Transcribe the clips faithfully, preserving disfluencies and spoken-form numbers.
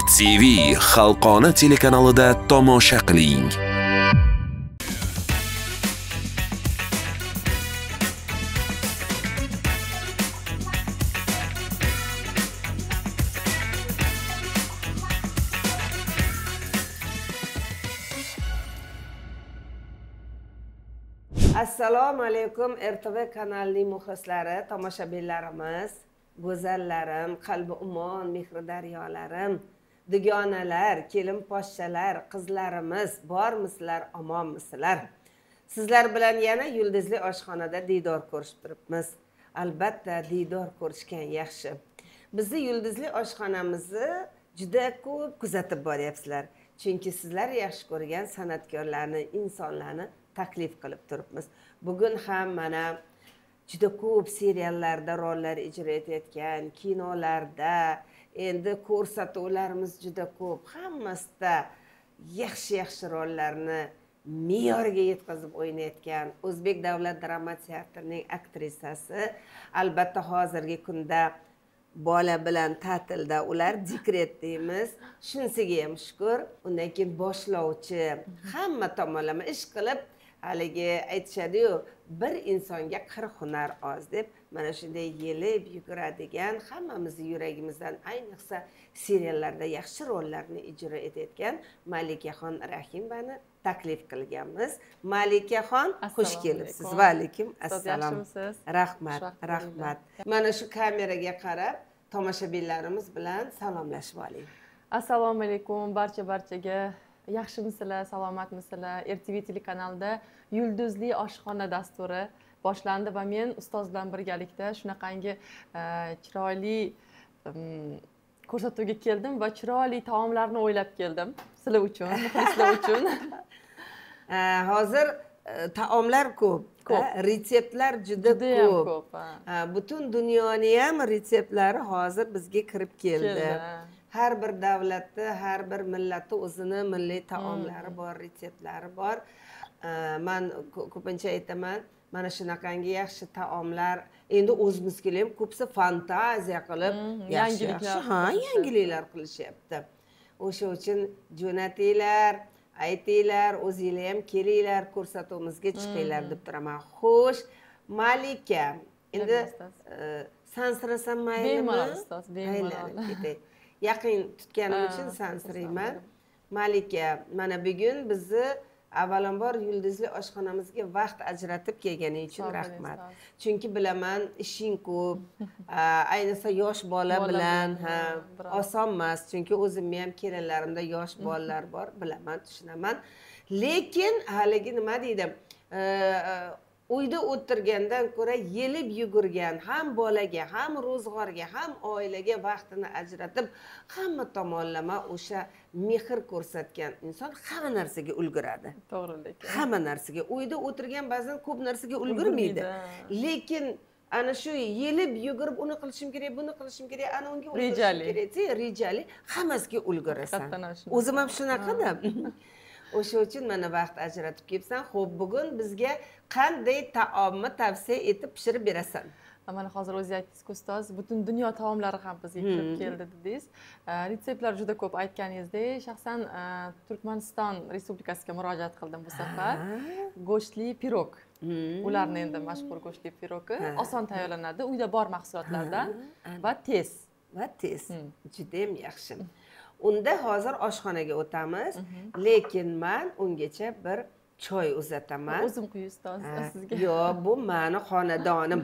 T V xalqona telekanalida tomosha qiling. Assalomu alaykum R T V kanalining muxlislari, tomoshabinlarimiz, go'zallarim, qalbi umon, mehri daryolarim, dugonalar, kelin poshshalar, qizlarimiz, bormisizlar, omonmisizlar? Sizlar bilan yana yulduzli oshxonada diydor ko'rishib turibmiz. Albatta, diydor ko'rishgan yaxshi. Bizni yulduzli oshxonamizni juda ko'p kuzatib boryapsizlar. Chunki sizlar yaxshi ko'rgan san'atkorlarni, insonlarni taklif qilib turibmiz. Bugun ham mana juda ko'p seriallarda rollar ijro etayotgan, kinolarda, endi ko'rsatuvlarimiz juda ko'p. Hammasida yaxshi-yaxshi rollarni me'yoriga yetkazib o'ynayotgan O'zbek davlat drama teatrining aktrisasi, albatta hozirgi kunda bola bilan ta'tilda, ular dekret deymiz. Shunisiga ham shukr. Undan keyin boshlovchi, hamma tomonlama ish qilib, haligi aytishadi-yu, bir insonga qirq hunar oz deb, mana shunday yelib yuguradigan, hammamizni yuragimizdan, ayniqsa seriallarda yaxshi rollarni ijro etayotgan Malikaxon Rahimovani taklif qilganmiz. Malikaxon, xush kelibsiz. Va alaykum assalom. Rahmat, rahmat. Mana shu kameraga qarab tomoshabinlarimiz bilan salomlashib oling. Assalomu alaykum barcha-barchaga. Yaxshimisizlar, salomatmisizlar? R T V telekanalida Yulduzli oshxona dasturi boshlandi va men ustoz bilan birgalikda shunaqangi chiroyli ko'rsatuvga keldim va chiroyli taomlarni o'ylab keldim sizlar uchun, muxlislar uchun. Hozir taomlar ko'p, retseptlar juda ko'p. Butun dunyoning ham retseptlari hozir bizga kirib keldi. Har bir davlatda, har bir millatda o'zini milliy taomlari bor, retseptlari bor. Men ko'pincha aytaman, mana shunaqangi yaxshi taomlar, endi o'zimizga ham ko'psa fantaziya qilib, yangiliklar, ha, yangiliklar qilishyapti. O'sha uchun jo'natinglar, aytinglar, o'zinglar ham kelinglar, ko'rsatuvimizga chiqinglar deb turaman. Xo'sh, Malika, endi sansirasam maylimi? Bemalol ustoz, bemalol. Yaqin tutganim uchun sansirayman. Malika, mana bugun bizni avvalambor yulduzli oshxonamizga vaqt ajratib kelganing uchun rahmat. Chunki bilaman, ishing ko'p. Ayniqsa yosh bola bilan oson emas, chunki o'zimning ham kelinlarimda yosh bolalar bor, bilaman, tushunaman. Lekin haligi nima deydi? Uyda o'tirgandan ko'ra yelib yugurgan, ham bolaga, ham ro'zg'orga, ham oilaga vaqtini ajratib, hamma tomonlama o'sha mehr ko'rsatgan inson hamma narsaga ulguradi. To'g'ri. Hamma narsaga. Uyda o'tirgan ba'zan ko'p narsaga ulgurmaydi. Lekin ana shu yelib yugurib, uni qilishim kerak, buni qilishim kerak, ana unga ulgurishim kerak, rejali, hammasiga ulgurasan. O'zim ham shunaqada. O'sha uchun mana vaqt ajratib kelibsan. Xo'p, bugun bizga qanday taomni tavsiya etib pishirib berasan? Mana hozir o'zingiz aytdingiz-ku ustoz, butun dunyo taomlari ham bizga kirib keldi dedingiz. Retseptlar juda ko'p aytganingizdek, shaxsan Turkmaniston Respublikasiga murojaat qildim bu safar. Go'shtli pirog. Ularning endi mashhur go'shtli pirogi oson tayyorlanadi, uyda bor mahsulotlardan va tez. Va tez. Juda ham yaxshi. Unda hozir oshxonaga o'tamiz, lekin men ungacha bir choy uzataman. O'zim quyi ustoz sizga. Yo'q, bu meni xonadonim.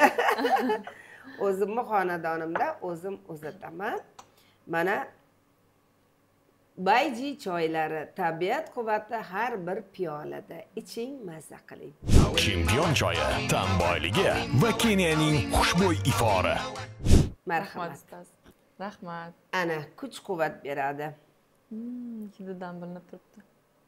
O'zimning xonadonimda o'zim uzataman. Mana Bayji choylari, tabiat quvvati har bir piyolada. Iching, mazza qiling. Chempion choyi, ta'm boyligi va Keniyaning xushbo'y ifori. Marhamat ustoz. Rahmat. Ana, kuch-quvvat beradi. Hiddan bilinib turibdi.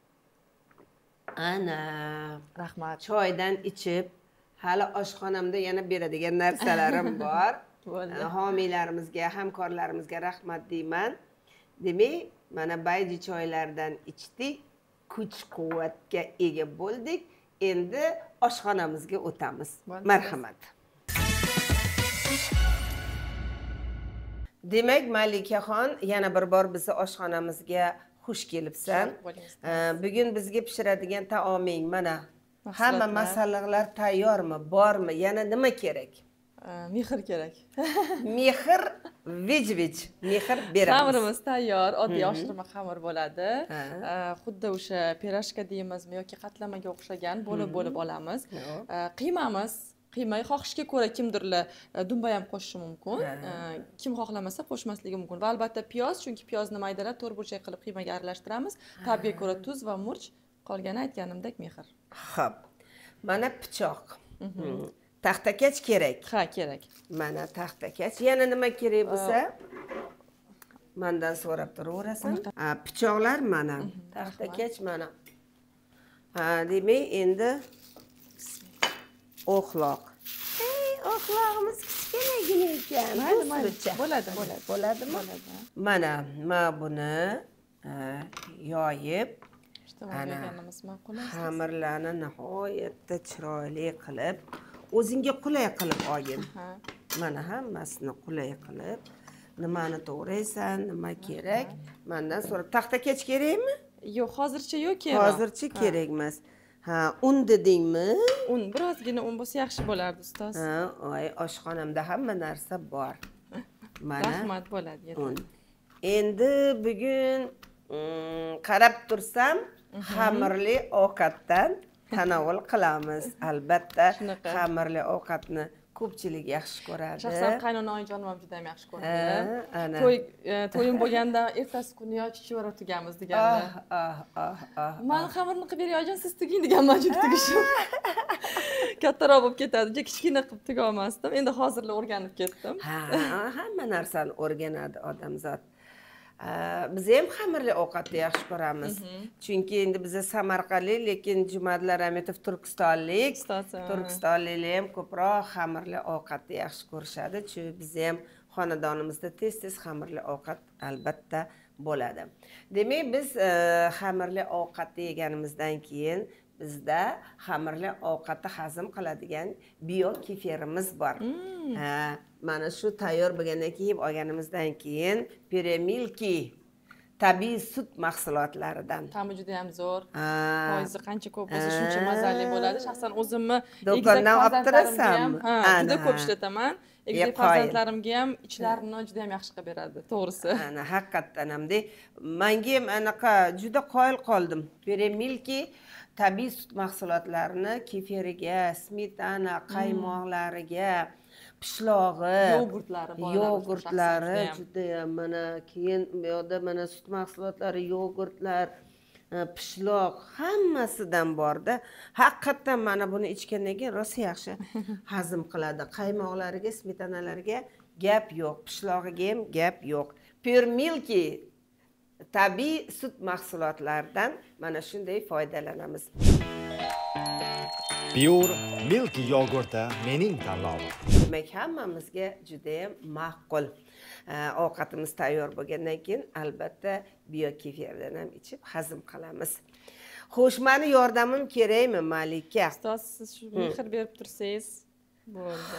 Ana, rahmat. Choydan ichib, hali oshxonamda yana beradigan narsalarim bor. Homiylarimizga, hamkorlarimizga rahmat deyman. Demak, mana Bayji choylardan ichdik, kuch-quvvatga ega bo'ldik. Endi oshxonamizga o'tamiz. Marhamat. Demak, Malikaxon, yana bir bor bizni oshxonamizga xush kelibsan. Bugun bizga pishiradigan taoming mana. Hamma masalliqlar tayyormi, bormi? Yana nima kerak? Mehr kerak. Mehr, vij-vij. Mehr beramiz. Xamirimiz tayyor, oddiy oshirma xamir bo'ladi. Xuddi o'sha pirojka deymizmi yoki qatlamaga o'xshagan bo'lib-bo'lib olamiz. Qiymamiz Qiymaga xohishga ko'ra kimdirlar dumba ham qo'shishi mumkin. Kim xohlamasa qo'shmasligi mumkin. Va albatta piyoz, chunki piyozni maydalab to'rt burchak qilib qiymaga aralashtiramiz. Tabga ko'ra tuz va murch, qolgani aytganimdek mehr. Xo'p. Mana pichoq. Taxtakach kerak. Ha, kerak. Mana taxtakach. Yana nima kerak bo'lsa, mendan so'rab turaverasan. Ha, pichoqlar mana. Taxtakach mana. Ha, demak, endi o'xloq. Ey, o'xlog'imiz kichkinagina ekan. Mayli, bo'ladi, bo'ladi. Bo'ladimi? Mana, men buni yoyib, ana xamirlarni nihoyatda chiroyli qilib, o'zingga qulay qilib olgin. Mana hammasini qulay qilib, nimani to'g'raysan, nima kerak? Mendan so'rab, taxtakach kerakmi? Yo'q, hozircha yo'q kerak. Hozircha kerak emas. Ha, un dedingmi? Un, birozgina un bo'lsa yaxshi bo'lardi, ustoz. Ha, oy, oshxonamda hamma narsa bor. Mana. Rahmat, bo'ladi. Un. Endi bugun qarab tursam, xamirli ovqatdan tanovul qilamiz. Albatta, xamirli ovqatni ko'pchilik yaxshi ko'radi. Shaxsan qaynona oyijonim ham juda ham yaxshi ko'radi. To'y to'yim bo'lganda ertasi kuni yo chuchvara tugamiz deganlar. Ah, ah, ah. Men xamirni qilib beray oyijon, siz tuging deganman, juda tugishim. Kattaroq bo'lib ketadi. Juda kichkina qilib tuga olmasdim. Endi hozirlar o'rganib ketdim. Ha, hamma narsani o'rganadi odamzod. Biz ham xamirli ovqatni yaxshi ko'ramiz. Chunki endi biz Samarqandlik, lekin Jumadlar Ametov Turkistonlik. Turkistonliklar ham ko'proq xamirli ovqatni yaxshi ko'rishadi. Chunki biz ham xonadonimizda tez-tez xamirli ovqat albatta bo'ladi. Demak, biz xamirli ovqatni yeganimizdan keyin bizda xamirli ovqatni hazm qiladigan bio kefirimiz bor. Ha, mana shu tayyor bo'lgandan keyin olganimizdan keyin Peremilki tabiiy sut mahsulotlaridan. Ta'mi juda ham zo'r. Foizi qancha ko'p bo'lsa, shuncha mazali bo'ladi. Shaxsan o'zimni do'kondan olib turasan. Ha, juda ko'p ishlataman. Egizak farzandlarimga ham ichlarini juda ham yaxshi qilib beradi, to'g'risi. Ana haqiqatdan hamda menga ham anaqa juda qoyil qoldim. Peremilki tabiiy sut mahsulotlarini kefiriga, smetana, qaymoqlariga, pishlog'i, yogurtlari, yogurtlari juda mana keyin bu yerda mana sut mahsulotlari, yogurtlar, pishloq hammasidan borda. Haqiqatdan mana buni ichgandan keyin rosa yaxshi hazm qiladi. Qaymoqlariga, smetanalariga gap yo'q, pishlog'iga ham gap yo'q. Peremilki tabiiy sut mahsulotlaridan mana shunday foydalanamiz. Pure Milk yogurti mening tanlovim. Demak, hammamizga juda ham ma'qul. Ovqatimiz tayyor bo'lgandan keyin albatta bio kefirdan ham ichib hazm qilamiz. Xo'sh, meni yordamim kerakmi, Malika? Ustoz, siz shu mehr berib tursangiz bo'ldi.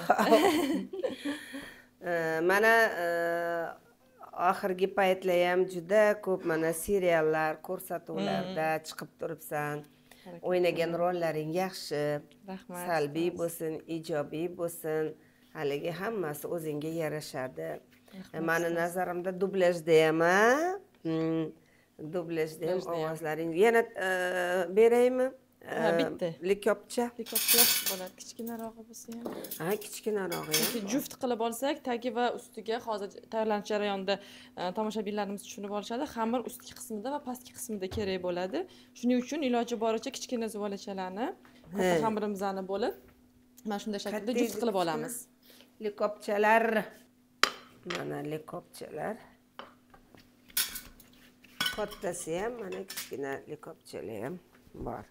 Mana oxirgi paytlar ham juda ko'p mana seriallar, ko'rsatuvlarda chiqib turibsan. O'ynagan rollaring yaxshi. Rahmat. Salbiy bo'lsin, ijobiy bo'lsin, haligi hammasi o'zingga yarashadi. Meni nazarimda dublyajda ham, dublyajda ham ovozlaring yana beraymi? Ha, bitta. Likopcha. Likopcha yaxshi bo'ladi, kichkinarog'i bo'lsa ham. Ha, kichkinarog'i ham. Juft qilib olsak, tagi va ustiga hozir tayyorlanish jarayonida tomoshabinlarimiz tushunib olishadi. Xamir ustki qismida va pastki qismida kerak bo'ladi. Shuning uchun iloji boricha kichkina zuvolachalarni, katta xamirimizni bo'lib, mana shunday shaklda juft qilib olamiz. Likopchalar. Mana likopchalar. Kattasi ham, mana kichkina likopchalar ham bor.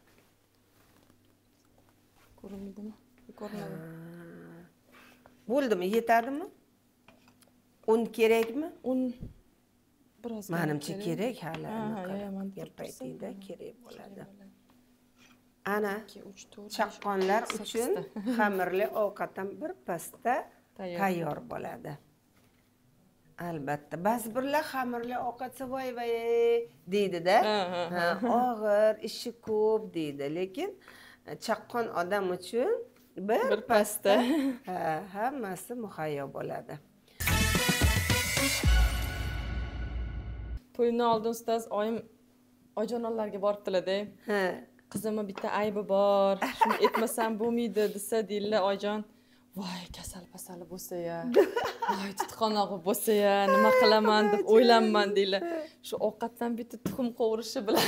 Ko'rinmaydimi? Ko'rinadi. Bo'ldimi? Yetadimi? Un kerakmi? Un biroz menimcha kerak hali. Ha, gap paytida kerak bo'ladi. Ana chaqqonlar uchun xamirli ovqatdan bir pasda tayyor bo'ladi. albatta ba'zi birlar xamirli ovqatsa voy voy deydi-da. Og'ir, ishi ko'p deydi, lekin chaqqon odam uchun bir bir pasda hammasi muhayyo bo'ladi. To'yimdan oldin ustoz oyim ojonalarga boribdilar-da. Ha. Qizimni bitta aybi bor, shuni etmasam bo'lmaydi desa deydilar, oyijon, voy kasal pasali bo'lsa-ya, voy tutqanoqi bo'lsa-ya, nima qilaman deb o'ylanman deydilar. Shu ovqatdan bitta tuxum qovurishi bilan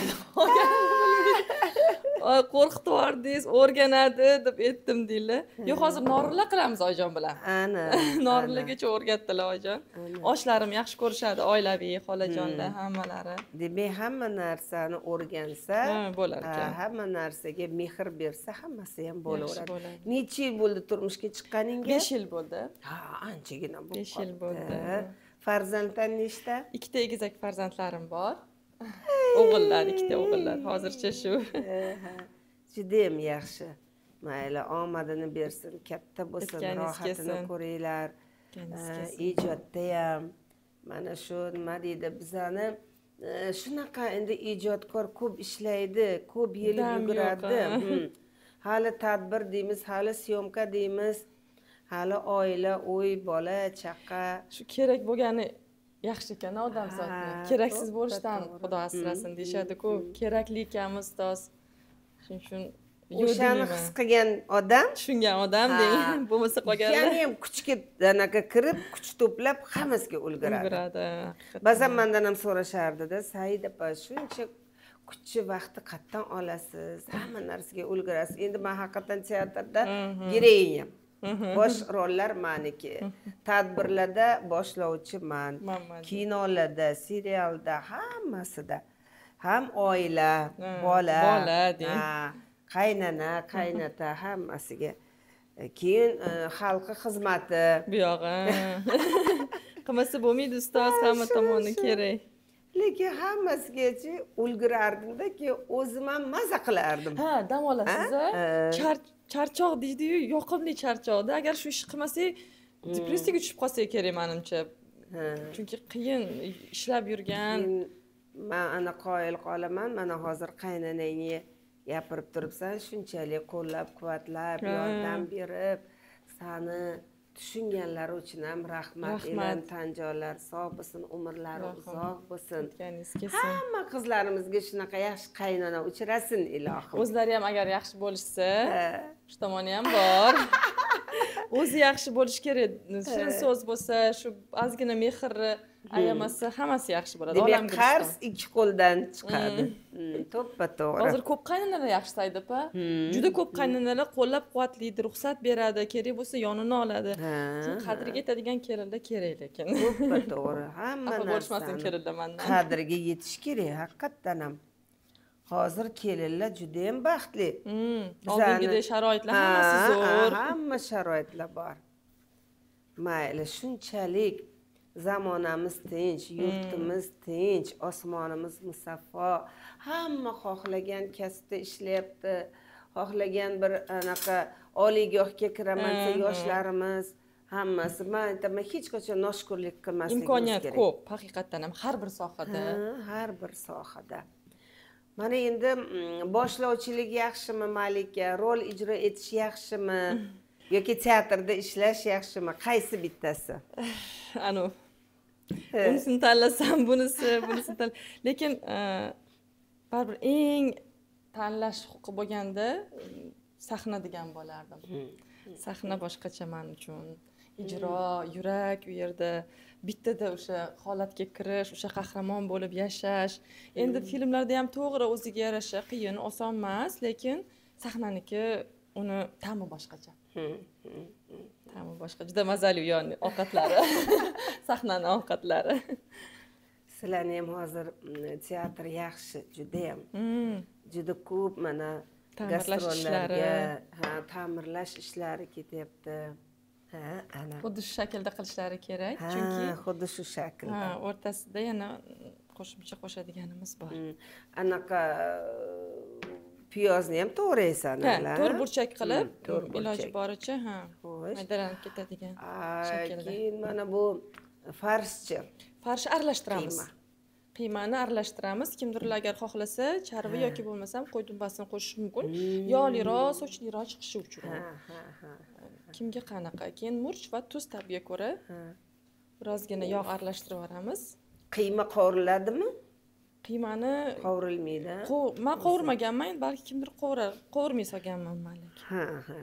Oy qo'rqitib yubordingiz, o'rganadi deb aytdim deydilar. Yo'q, hozir norilla qilamiz oyijon bilan. Ana. Norillagacha o'rgatdilar oyijon. Oshlarim yaxshi ko'rishadi, oilaviy, xolajonlar hammalari. Demak, hamma narsani o'rgansa, bo'lar ekan. Hamma narsaga mehr bersa, hammasi ham bo'laveradi. Necha yil bo'ldi turmushga chiqqaningga? besh yil bo'ldi. Ha, anchagina bo'ldi. besh yil bo'ldi. Farzandlar nechta? Ikkita egizak farzandlarim bor. O'g'illar, ikkita o'g'illar. Hozircha shu. Juda ham yaxshi. Mayli, omadini bersin, katta bo'lsin, rohatini ko'ringlar. Ijodda ham mana shu nima deydi, bizani shunaqa endi ijodkor ko'p ishlaydi, ko'p yil yuguradi. Hali tadbir deymiz, hali syomka deymiz, hali oila, uy, bola, chaqa. Shu kerak bo'lgani yaxshi ekan odam zotni. Keraksiz bo'lishdan Xudo asrasin deyshadi-ku. Kerakli ekanmiz ustoz. Shuning uchun o'shani his qilgan odam, tushungan odam deng, bo'lmasa qolganlar. Ya'ni ham kuchga anaqa kirib, kuch to'plab hammasiga ulguradi. Ulguradi. Ba'zan mendan ham so'rashardi-da, Said opa, shuncha kuchli vaqtni qayerdan olasiz? Hamma narsaga ulgurasiz. Endi men haqiqatan teatrda gireyin. Bosh rollar meniki. Tadbirlarda boshlovchi men. Kinolarda, serialda, hammasida. Ham oila, bola, bola deng. Qaynana, qaynota hammasiga. Keyin xalqqa xizmati. Bu yog'i. Qilmasa bo'lmaydi ustoz, hamma tomoni kerak. Lekin hammasigacha ulgurardim-da, keyin o'zim ham maza qilardim. Ha, dam olasiz-a? Charchoq deydi-yu, yoqimli charchoqda. Agar shu ishni qilmasak, depressiyaga tushib qolsak kerak menimcha. Chunki qiyin ishlab yurgan. Men ana qoyil qolaman, mana hozir qaynanangni gapirib turibsan, shunchalik qo'llab-quvvatlab, yordam berib, sani tushunganlari uchun ham rahmat. Elan tanjonlar sog' bo'lsin, umrlari uzoq bo'lsin. Hamma qizlarimizga shunaqa yaxshi qaynona uchrasin ilohim. O'zlari ham agar yaxshi bo'lishsa, shu tomoni ham bor. O'zi yaxshi bo'lish kerak. Shirin so'z bo'lsa, shu ozgina mehrni ayamasa, hammasi yaxshi bo'ladi. Demak, qarz ikki qo'ldan chiqadi. To'ppa-to'g'ri. Hozir ko'p qaynonalar yaxshi Said opa. Juda ko'p qaynonalar qo'llab-quvvatlaydi, ruxsat beradi, kerak bo'lsa yonini oladi. Qadriga yetadigan kelinlar kerak lekin. To'ppa-to'g'ri. Hamma narsa bo'lishmasin kelinlar mendan. Qadriga yetish kerak, haqiqatdan ham. Hozir kelinlar juda ham baxtli. Oldingidek sharoitlar hammasi zo'r. Hamma sharoitlar bor. Mayli, shunchalik zamonamiz tinch, yurtimiz tinch, osmonimiz musaffo. Hamma xohlagan kasbda ishlayapti. Xohlagan bir anaqa oliygohga kiraman desa yoshlarimiz hammasi. Men aytaman, hech qachon noshukrlik qilmasligimiz kerak. Imkoniyat ko'p, haqiqatan ham har bir sohada. Har bir sohada. Mana endi boshlovchilik yaxshimi, Malika? Rol ijro etish yaxshimi? Yoki teatrda ishlash yaxshimi? Qaysi bittasi? Anu. Bunisini tanlasam, bunisi, bunisini tanlasam. Lekin baribir eng tanlash huquqi bo'lganda sahna degan bo'lardim. Sahna boshqacha men uchun. Ijro, yurak u yerda bittada o'sha holatga kirish, o'sha qahramon bo'lib yashash. Endi filmlarda ham to'g'ri o'ziga yarasha qiyin, oson emas, lekin sahnaniki uni ta'mi boshqacha. Ta'mi boshqa, juda mazali yoni ovqatlari. Sahnaning ovqatlari. Sizlarni ham hozir teatr yaxshi, juda ham. Juda ko'p mana gastrollarga, ha, ta'mirlash ishlari ketyapti. Ha, ana. Xuddi shu shaklda qilishlari kerak, chunki xuddi shu shaklda. Ha, o'rtasida yana qo'shimcha qo'shadiganimiz bor. Anaqa piyozni ham to'g'raysan, ha, to'rt burchak qilib, iloji boricha, ha, maydalanib ketadigan shaklda. Keyin mana bu Farshchi. Farsh aralashtiramiz. Qiyma. Qiymani aralashtiramiz. Kimdir agar xohlasa, charvi yoki bo'lmasam qo'y dumbasini qo'shish mumkin. Yog'liroq, sochliroq chiqishi uchun. Ha, ha, ha. Kimga qanaqa? Keyin murch va tuz tabiga ko'ra birozgina yog' aralashtirib yuboramiz. Qiyma qovuriladimi? Qiymani Qovurilmaydi. men qovurmaganman, balki kimdir qovurar, qovurmay solganman malik. Ha, ha.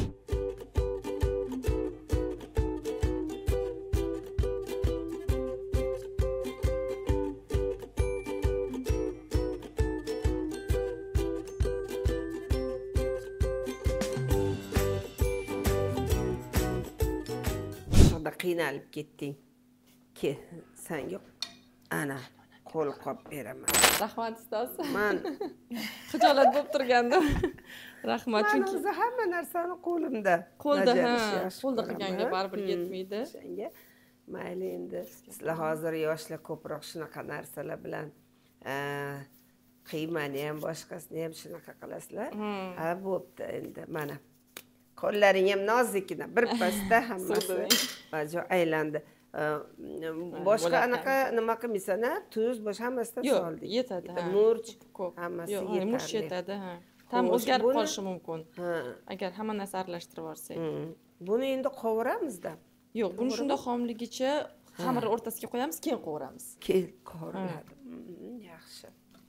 Qiynalib ketding. Ke, senga ana qo'l qop beraman. Rahmat ustoz. Men Xijolat bo'lib turgandim. Rahmat, chunki o'zi hamma narsani qo'limda. qo'lda ha, qo'lda qilganga baribir yetmaydi. Senga mayli endi sizlar hozir yoshlar ko'proq shunaqa narsalar bilan qiymani ham boshqasini ham shunaqa qilasizlar. Ha, bo'pti endi mana. Qo'llaring ham nozikkina, bir pasda hammasi bajo aylandi. Boshqa anaqa nima qilmaysan, tuz, boshqa hammasidan soldik. Yo'q, yetadi. Murch, ko'p. hammasi Yo'q, yetadi. murch yetadi, ha. Tam o'zgarib qolishi mumkin. Agar hamma narsa aralashtirib yuborsak. Buni endi qovuramizda. Yo'q, buni shunda xomligicha xamir o'rtasiga qo'yamiz, keyin qovuramiz. Keyin qovuriladi. Yaxshi.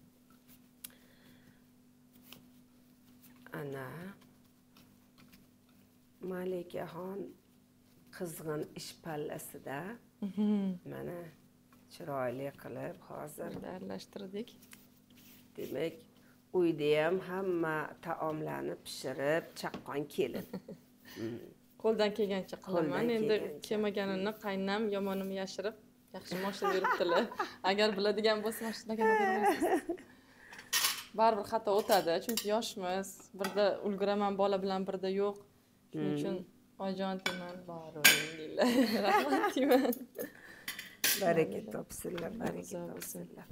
Ana Malikaxon qizg'in ish pallasida mana chiroyli qilib hozir aralashtirdik. Demak, uyda ham hamma taomlarni pishirib chaqqon kelin. Qo'ldan kelgancha qilaman. Endi kelmaganini qaynam yomonimni yashirib, yaxshi moshina beribdilar. Agar biladigan bo'lsa, mashinaga bermaysiz. Baribir xato o'tadi, chunki yoshmiz. Birda ulguraman, bola bilan birda yo'q. Shuning uchun ojon deyman, boringlar. Rahmat deyman. Baraka topsinlar, baraka topsinlar.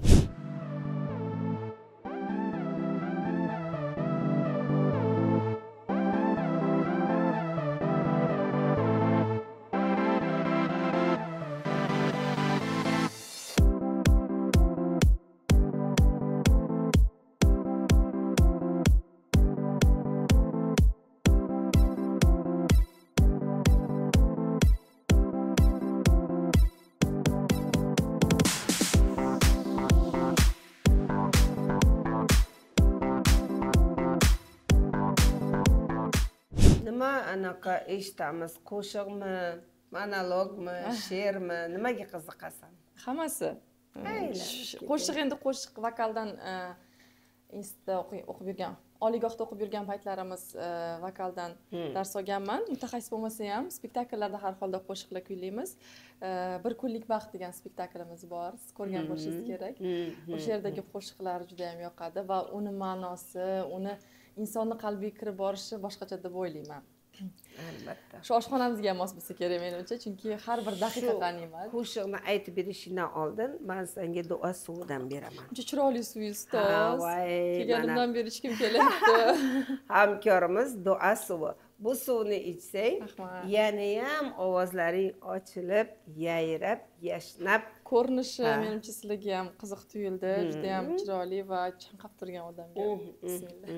Nima anaqa eshitamiz? Qo'shiqmi, monologmi, she'rmi? Nimaga qiziqasan? Hammasi. Qo'shiq endi qo'shiq vokaldan institutda o'qib yurgan, oliygohda o'qib yurgan paytlarimiz vokaldan dars olganman. Mutaxassis bo'lmasa ham spektakllarda har holda qo'shiqlar kuylaymiz. Bir kunlik baxt degan spektaklimiz bor. Siz ko'rgan bo'lishingiz kerak. O'sha yerdagi qo'shiqlar juda ham yoqadi va uni ma'nosi, uni insonni qalbiga kirib borishi boshqacha deb o'ylayman. Albatta. Shu oshxonamizga ham mos bo'lsa kerak menimcha, chunki har bir daqiqa qaniymat. Qo'shiqni aytib berishingdan oldin men senga duo suvidan beraman. Juda chiroyli suv ustoz. Kelganimdan beri hech kim kelyapti. Hamkorimiz duo suvi. Bu suvni ichsang, yana ham ovozlaring ochilib, yayrab, yashnab, ko'rinishi menimcha sizlarga ham qiziq tuyuldi, juda ham chiroyli va chanqab turgan odamga. Bismillah.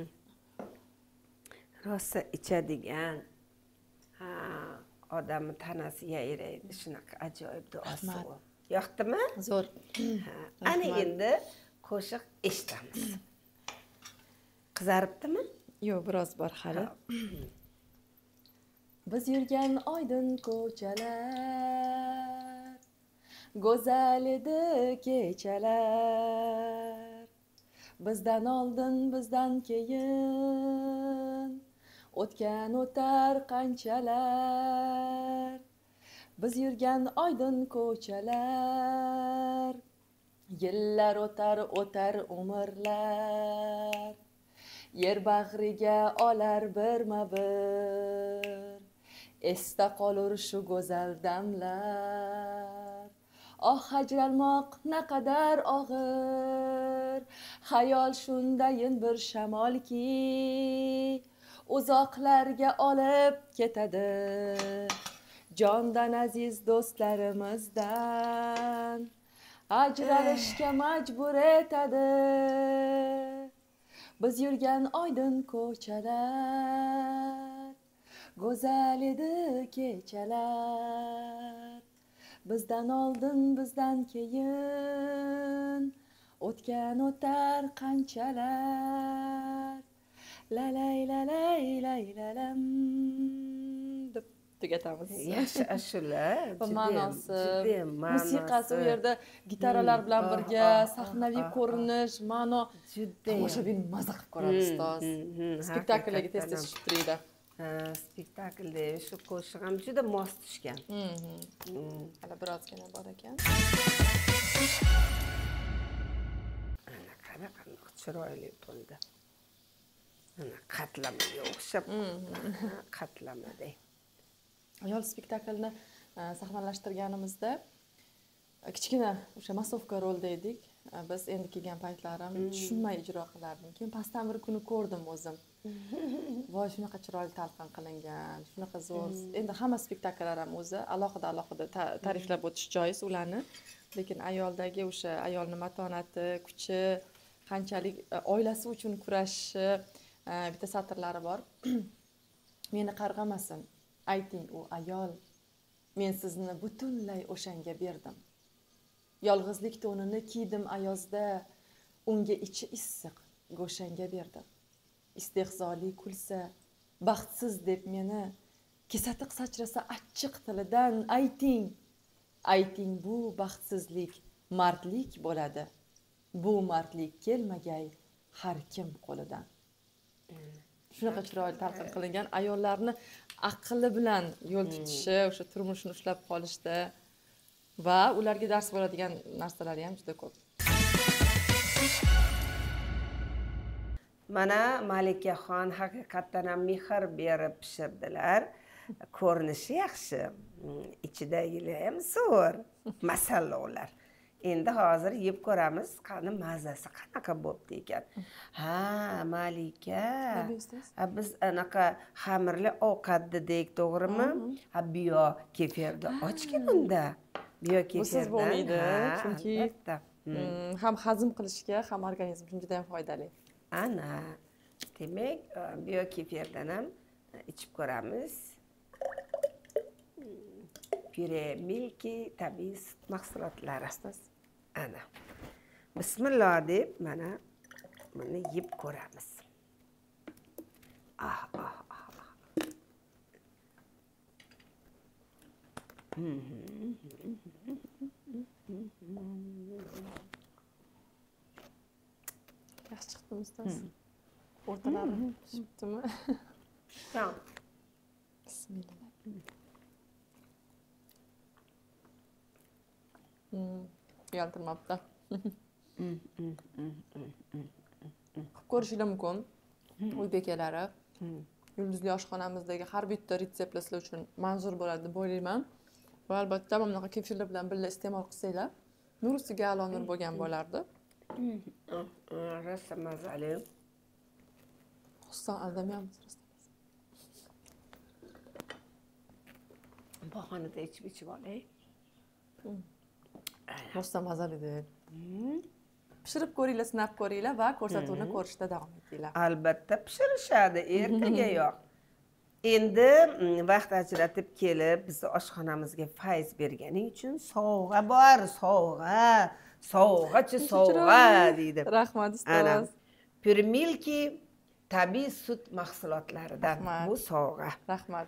Rosa ichadigan, ha, odamning tanasi yayraydi, shunaqa ajoyib duo suvi. Yoqdimi? Zo'r. Ana endi qo'shiq eshitamiz. Qizaribdimi? Yo'q, biroz bor hali. Biz yurgan oydin ko'chalar, go'zal edi kechalar. Bizdan oldin, bizdan keyin o'tgan o'tar qanchalar. Biz yurgan oydin ko'chalar, yillar o'tar, o'tar umrlar. Yer bag'riga olar birma-bir, esda qolur shu go'zal damlar. Oh, ajralmoq naqadar og'ir, xayol shundayin bir shamolki, uzoqlarga olib ketadi. jondan aziz do'stlarimizdan ajralishga majbur etadi. Biz yurgan oydin ko'chalar, go'zal edi kechalar. Bizdan oldin, bizdan keyin o'tgan o'tar qanchalar. La lay la lay lay lalam deb tugatamiz. Yaxshi ashula. Ma'nosi, musiqasi u yerda gitaralar bilan birga sahnaviy ko'rinish, ma'no tomoshabin maza qilib ko'radi ustoz. Spektakllarga tez tez tushib turadi. Spektaklda shu qo'shiq ham juda mos tushgan. Hali birozgina bor ekan. Ana qanaqa chiroyli bo'ldi. Ana qatlamaga o'xshab, qatlamaday. Ayol spektaklni sahnalashtirganimizda kichkina o'sha masovka rolda edik. Biz endi kelgan paytlarim tushunmay ijro qilardim. Keyin pastdan bir kuni ko'rdim o'zim. Voy, shunaqa chiroyli talqin qilingan, shunaqa zo'r. Endi hamma spektakllar ham o'zi alohida alohida ta'riflab o'tish joiz ularni. Lekin ayoldagi o'sha ayolning matonati, kuchi, qanchalik oilasi uchun kurashishi bitta satrlari bor. Meni qarg'amasin, ayting u ayol, men sizni butunlay o'shanga berdim. Yolg'izlik to'nini kiydim ayozda, unga ichi issiq go'shanga berdim. Istehzoli kulsa, baxtsiz deb meni, kesatiq sachrasa achchiq tilidan, ayting, ayting bu baxtsizlik mardlik bo'ladi. Bu mardlik kelmagay har kim qo'lidan. Shunaqa chiroyli talqin qilingan, ayollarni aqli bilan yo'l tutishi, o'sha turmushni ushlab qolishda va ularga dars bo'ladigan narsalari ham juda ko'p. Mana Malikaxon haqiqatdan ham mehr berib pishirdilar. Ko'rinishi yaxshi, ichidagilari ham zo'r. Masala ular. Endi hozir yeb ko'ramiz, qani mazasi qanaqa bo'pti ekan. Ha, Malika. Biz anaqa xamirli ovqat dedik, to'g'rimi? Ha, biyo kefirni ochgin unda. Biyo kefirdan bo'lmaydi, chunki ham hazm qilishga, ham organizm uchun juda ham foydali. Ana, demak, biyo kefirdan ham ichib ko'ramiz. Pire milki tabiiy sut mahsulotlari. Ana. Bismillah deb mana buni yeb ko'ramiz. Ah, ah, ah. Yaxshi chiqdimi ustoz? O'rtalari pishibdimi? Tamam. Bismillah. Uyaltirmabdi. Ko'rishinglar mumkin. Uy bekalari, yulduzli oshxonamizdagi har bitta retseptlar sizlar uchun manzur bo'ladi deb o'ylayman. Va albatta mana bunaqa kefirlar bilan birga iste'mol qilsanglar, nur ustiga a'lo nur bo'lgan bo'lardi. Rosa mazali. Xususan aldamayapmiz. Bahonada ichib ichib olay. Rosa mazali deb. Pishirib ko'ringlar, sinab ko'ringlar va ko'rsatuvni ko'rishda davom etinglar. Albatta pishirishadi, ertaga yo'q. Endi vaqt ajratib kelib, bizni oshxonamizga fayz berganing uchun sovg'a bor, sovg'a, sovg'achi sovg'a deydi. Rahmat ustoz. Pure milki tabiiy sut mahsulotlaridan bu sovg'a. Rahmat.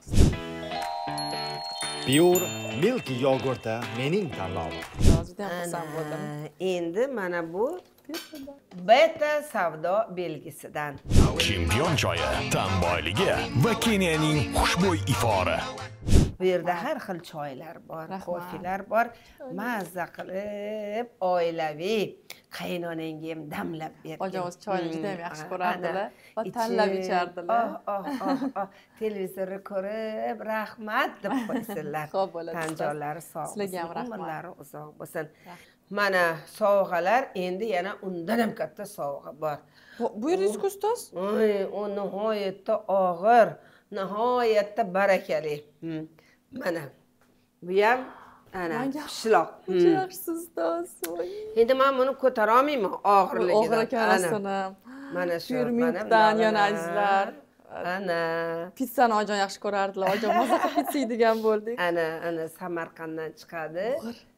Pure milk yogurti mening tanlovim. Juda ham xursand bo'ldim. Endi mana bu beta savdo belgisidan. Chempion choyi, ta'm boyligi va Keniyaning xushbo'y ifori. Bu yerda har xil choylar bor, kofilar bor. Mazza qilib, oilaviy qaynonangga ham damlab bergan. Ojoz choyni juda ham yaxshi ko'rardilar va tanlab ichardilar. Oh, oh, oh, televizorni ko'rib, rahmat deb qo'ysinlar. Xo'p bo'ladi. Tan-jonlari sog' Sizlarga ham rahmat. umrlari uzoq bo'lsin. Mana sovg'alar, endi yana undan ham katta sovg'a bor. Buyuringiz-ku ustoz. Oy, u nihoyatda og'ir, nihoyatda barakali. Mana Bu ham ana pishloq. Juda yaxshi ustoz. Endi men buni ko'tara olmayman og'irligidan. Og'ir ekan rostini. Mana shu Pyurmintdan yana azizlar. Ana. Pizzani ojon yaxshi ko'rardilar. Ojon maza qilib pitsa yeydigan bo'ldik. Ana, ana Samarqanddan chiqadi.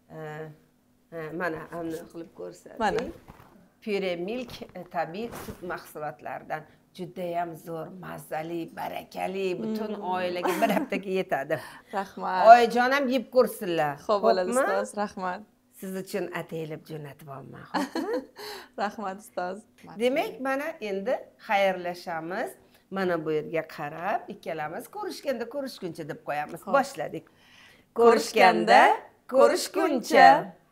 Mana buni qilib ko'rsating. Mana. Pure Milk tabiiy sut mahsulotlaridan juda ham zo'r, mazali, barakali, butun oilaga bir haftaga yetadi. Rahmat. Oyijon ham yeb ko'rsinlar. Xo'p bo'ladi ustoz, rahmat. Siz uchun ataylab jo'natib olman, xo'pmi? Rahmat ustoz. Demak, mana endi xayrlashamiz. Mana bu yerga qarab, ikkalamiz ko'rishganda ko'rishguncha deb qo'yamiz. Boshladik. Ko'rishganda ko'rishguncha.